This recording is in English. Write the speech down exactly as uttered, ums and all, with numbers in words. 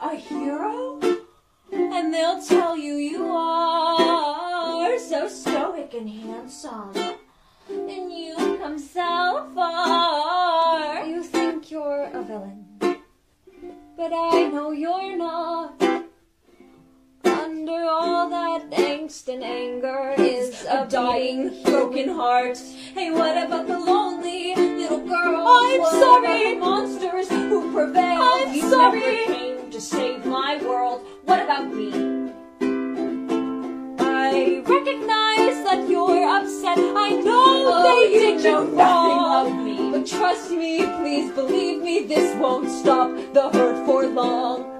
a hero? And they'll tell you you are so stoic and handsome, and you come so far. You think you're a villain, but I know you're not. Under all that angst and anger is a dying, broken heart. Hey, what about the lonely little girl? I'm what sorry! About the monsters who prevail? I'm you sorry! Never came to save my world. What about me? I recognize that you're upset. I know oh, they did you wrong. Of me. But trust me, please believe me, this won't stop the hurt for long.